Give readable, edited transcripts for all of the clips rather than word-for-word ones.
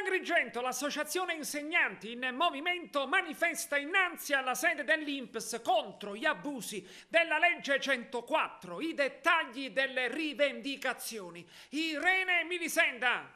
Agrigento l'associazione insegnanti in movimento manifesta innanzi alla sede dell'INPS contro gli abusi della legge 104, i dettagli delle rivendicazioni. Irene Milisenda.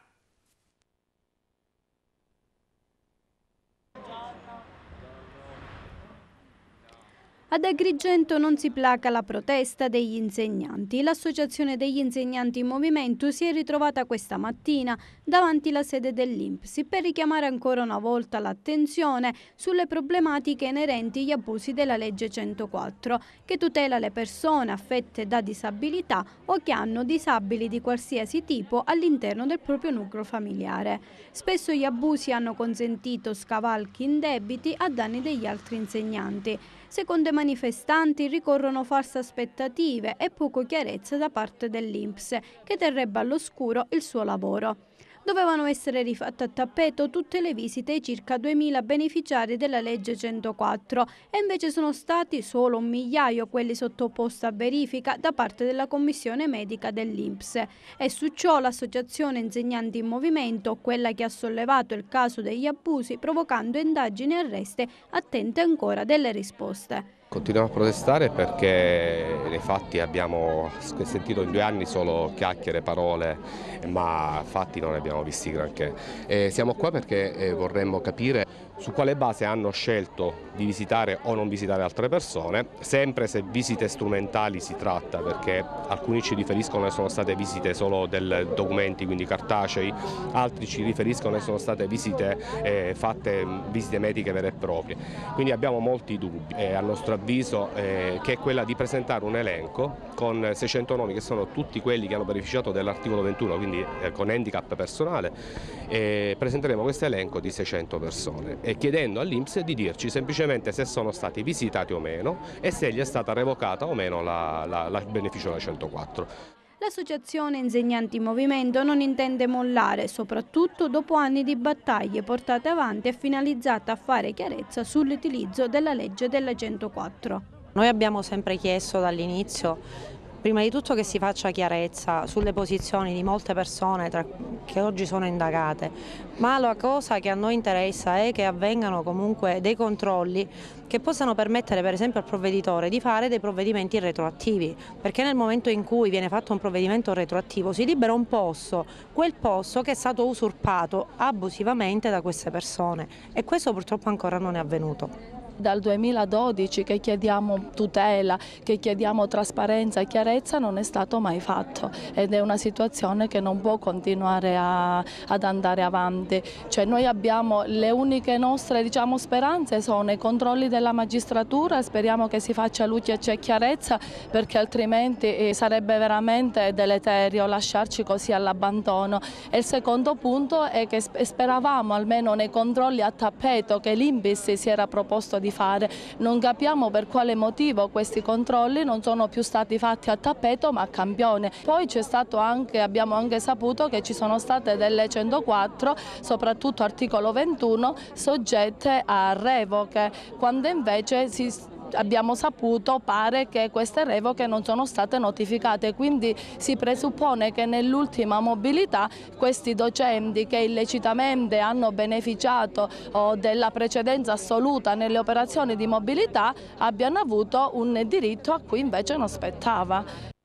Ad Agrigento non si placa la protesta degli insegnanti. L'associazione degli insegnanti in movimento si è ritrovata questa mattina davanti alla sede dell'INPS per richiamare ancora una volta l'attenzione sulle problematiche inerenti agli abusi della legge 104, che tutela le persone affette da disabilità o che hanno disabili di qualsiasi tipo all'interno del proprio nucleo familiare. Spesso gli abusi hanno consentito scavalchi indebiti a danni degli altri insegnanti. Secondo i manifestanti ricorrono false aspettative e poco chiarezza da parte dell'INPS, che terrebbe all'oscuro il suo lavoro. Dovevano essere rifatte a tappeto tutte le visite ai circa 2000 beneficiari della legge 104 e invece sono stati solo 1 migliaio quelli sottoposti a verifica da parte della commissione medica dell'INPS. E su ciò l'associazione Insegnanti in Movimento, quella che ha sollevato il caso degli abusi provocando indagini e arresti, attende ancora delle risposte. Continuiamo a protestare perché nei fatti abbiamo sentito in 2 anni solo chiacchiere, parole, ma fatti non ne abbiamo visti granché. Siamo qua perché vorremmo capire su quale base hanno scelto di visitare o non visitare altre persone, sempre se visite strumentali si tratta, perché alcuni ci riferiscono che sono state visite solo dei documenti, quindi cartacei, altri ci riferiscono che sono state visite visite mediche vere e proprie. Quindi abbiamo molti dubbi, a nostro avviso, che è quella di presentare un elenco con 600 nomi che sono tutti quelli che hanno beneficiato dell'articolo 21, quindi con handicap personale. Presenteremo questo elenco di 600 persone e chiedendo all'INPS di dirci semplicemente se sono stati visitati o meno e se gli è stata revocata o meno il beneficio della 104. L'associazione Insegnanti in Movimento non intende mollare, soprattutto dopo anni di battaglie portate avanti e finalizzate a fare chiarezza sull'utilizzo della legge della 104. Noi abbiamo sempre chiesto dall'inizio, prima di tutto, che si faccia chiarezza sulle posizioni di molte persone che oggi sono indagate, ma la cosa che a noi interessa è che avvengano comunque dei controlli che possano permettere per esempio al provveditore di fare dei provvedimenti retroattivi, perché nel momento in cui viene fatto un provvedimento retroattivo si libera un posto, quel posto che è stato usurpato abusivamente da queste persone, e questo purtroppo ancora non è avvenuto. Dal 2012 che chiediamo tutela, che chiediamo trasparenza e chiarezza, non è stato mai fatto ed è una situazione che non può continuare ad andare avanti. Cioè, noi abbiamo le uniche nostre speranze sono i controlli della magistratura, speriamo che si faccia luce e chiarezza, perché altrimenti sarebbe veramente deleterio lasciarci così all'abbandono. E il secondo punto è che speravamo almeno nei controlli a tappeto che l'INPS si era proposto di fare. Non capiamo per quale motivo questi controlli non sono più stati fatti a tappeto ma a campione. Poi c'è stato abbiamo anche saputo che ci sono state delle 104, soprattutto articolo 21, soggette a revoche, quando invece abbiamo saputo, pare che queste revoche non sono state notificate, quindi si presuppone che nell'ultima mobilità questi docenti che illecitamente hanno beneficiato della precedenza assoluta nelle operazioni di mobilità abbiano avuto un diritto a cui invece non spettava.